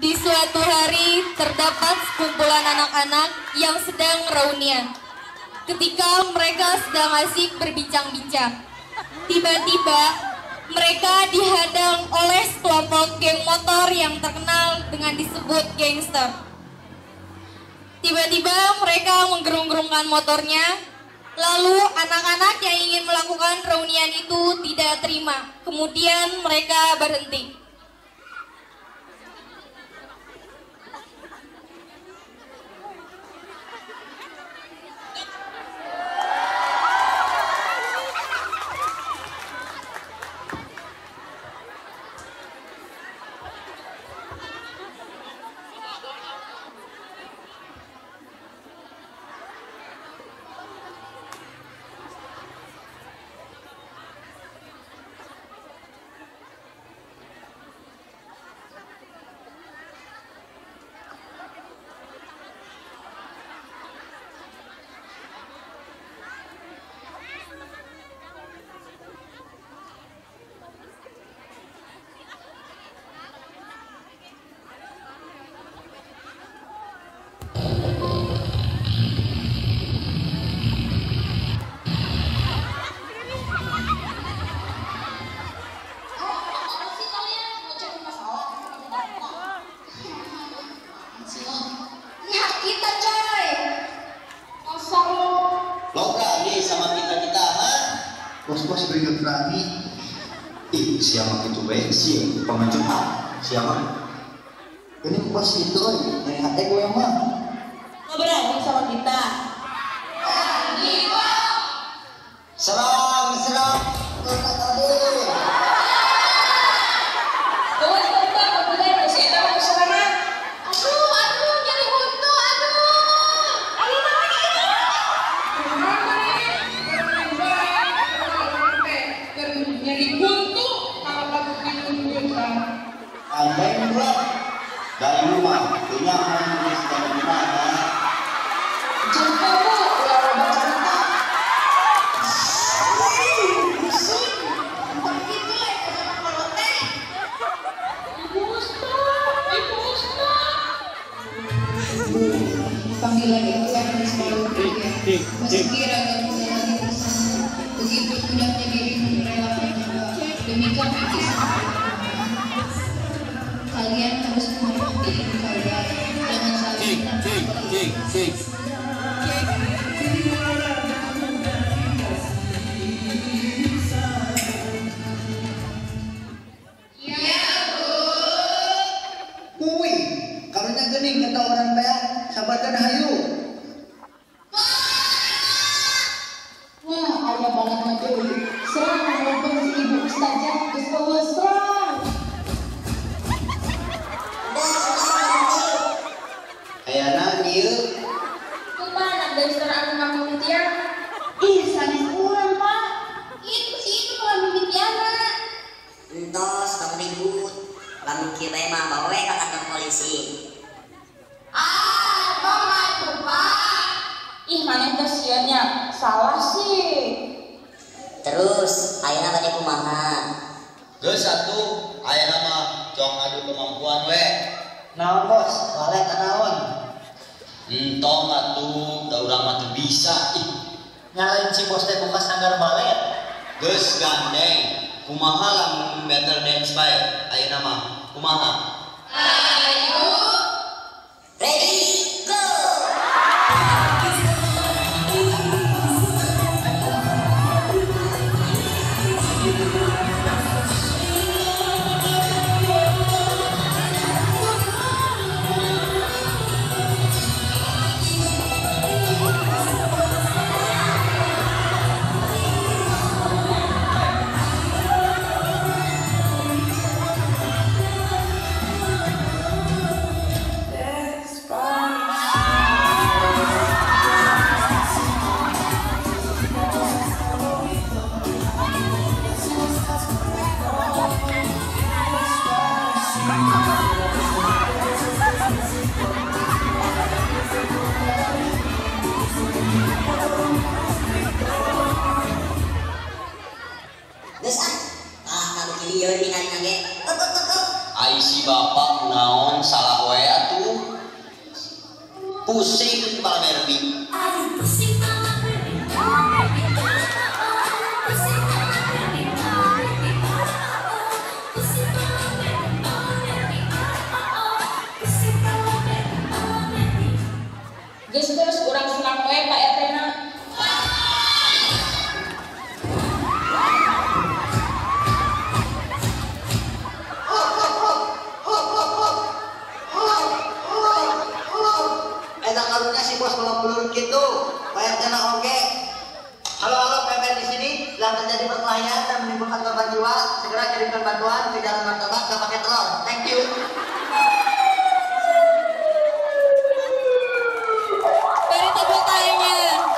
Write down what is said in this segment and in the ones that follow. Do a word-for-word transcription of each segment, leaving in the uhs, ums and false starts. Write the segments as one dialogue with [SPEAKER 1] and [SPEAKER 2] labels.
[SPEAKER 1] Di suatu hari terdapat sekumpulan anak-anak yang sedang reunian. Ketika mereka sedang asik berbincang-bincang, tiba-tiba mereka dihadang oleh sekelompok geng motor yang terkenal dengan disebut gangster. Tiba-tiba mereka menggerung-gerungkan motornya, lalu anak-anak yang ingin melakukan reunian itu tidak terima. Kemudian mereka berhenti.
[SPEAKER 2] Bos-bos beringat berani. Ih, siapa itu baik sih? Pengajuan siapa? Ini bos itu, yang hati gue yang mah.
[SPEAKER 3] Nggak berani sama kita.
[SPEAKER 2] Serang, serang. Kata tadi.
[SPEAKER 3] Tuh, tuh, tuh, udah bersih, kita mau serangan.
[SPEAKER 1] Aduh, aduh, nyari buntu, aduh.
[SPEAKER 3] Ayo,
[SPEAKER 4] Jadi buntu kalau kamu minum biasa.
[SPEAKER 2] Andai pulang dari rumah, punya orang yang sedang gimana?
[SPEAKER 3] jumpa bu, udah robot cerita.
[SPEAKER 4] Panggilan itu akan selalu berbeda. Meski ragam sudah lagi bersama, begitu mudahnya dirimu merelakan jiwa demi kami kalian harus menghormati ibu kalian. Jangan saling
[SPEAKER 2] Kui, karunya gening kata orang teh, sabarkan hayu.
[SPEAKER 4] wah, ayah banget aja dulu. Serang walaupun si ibu ustazah terus bawa serang.
[SPEAKER 2] Ayana dia,
[SPEAKER 3] Tuh, Pak, anak dari sekarang anu kamu ya.
[SPEAKER 4] Ih, sadis kurang, Pak.
[SPEAKER 1] Itu sih itu kalau bikin Tiana.
[SPEAKER 5] Entos, tong ribut. Lalu kita emang bawa ke kantor polisi.
[SPEAKER 1] Ah, tolong tuh, Pak.
[SPEAKER 3] Ih, mana kasihannya? Salah sih.
[SPEAKER 5] Terus, ayo nama dia kumaha.
[SPEAKER 6] Geus satu, aya nama cong adu kemampuan we.
[SPEAKER 2] naon bos, balik naon.
[SPEAKER 6] Entong atuh, da urang mah teu bisa. Ih,
[SPEAKER 2] Nyalain si bos teh buka sanggar balet.
[SPEAKER 6] geus gandeng. Kumaha lamun battle dance bae? Ayeuna mah kumaha?
[SPEAKER 5] Ready, go!
[SPEAKER 6] Pusing kepala Barbie.
[SPEAKER 3] Geus geus urang senang we Pak R T-na.
[SPEAKER 2] Eta karunya si bos bawa peluru gitu, bayar kena oke. Halo halo P M di sini sedang terjadi perkelahian dan menimbulkan korban jiwa. Segera kirimkan bantuan ke jalan martabak gak pakai telur. Thank you.
[SPEAKER 1] Beri tepuk tangannya.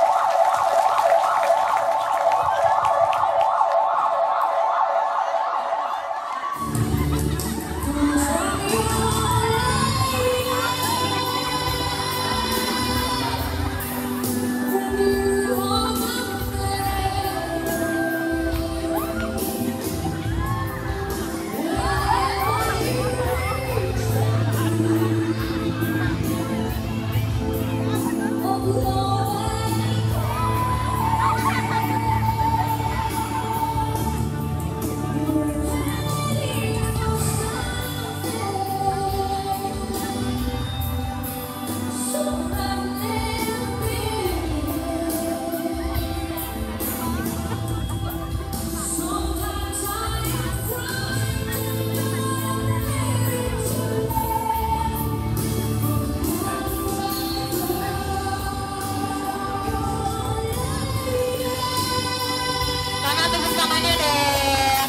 [SPEAKER 1] Mana tepuk tangannya deh.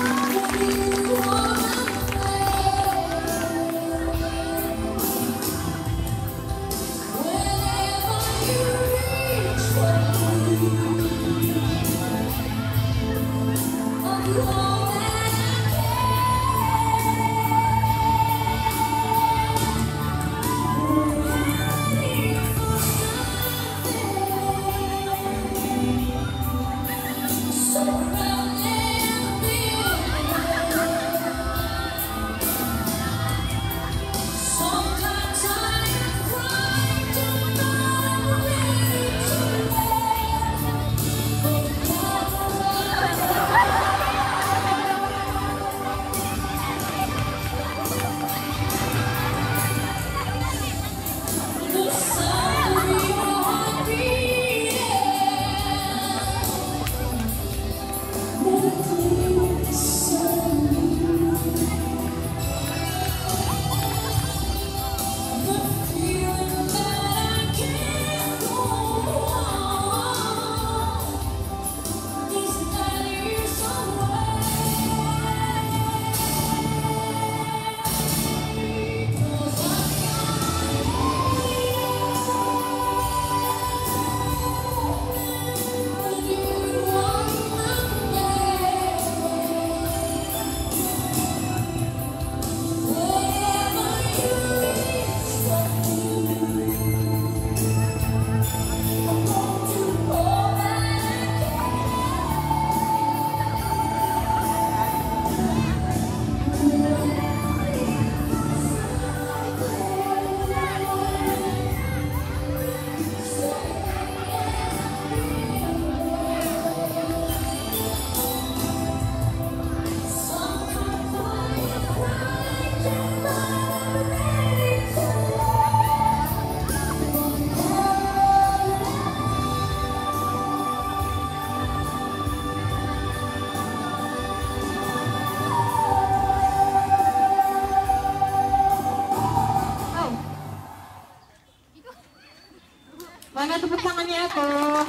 [SPEAKER 1] Mana tepuk tangannya tuh?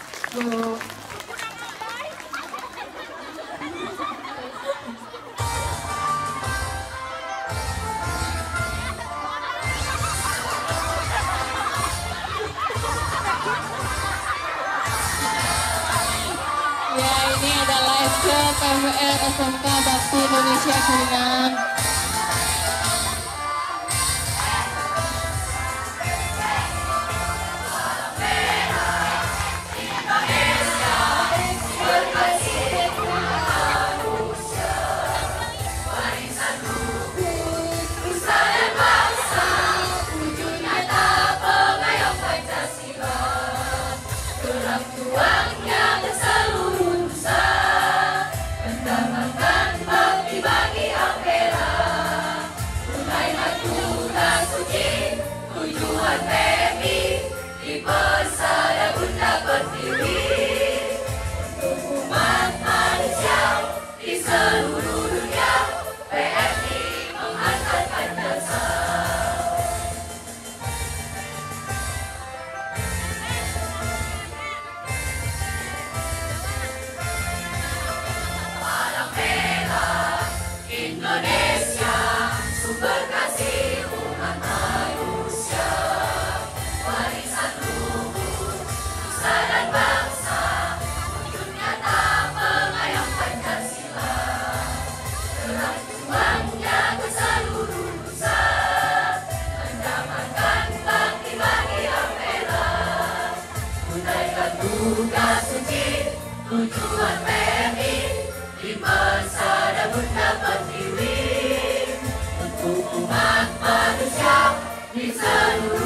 [SPEAKER 1] Tuh. Ya, ini adalah S K P W R S M K Bakti Indonesia Kuningan. Bangsa dan bangsa, wujud nyata pengakuan.
[SPEAKER 7] Tujuan P M I di masa dan Bunda Pertiwi untuk umat manusia di seluruh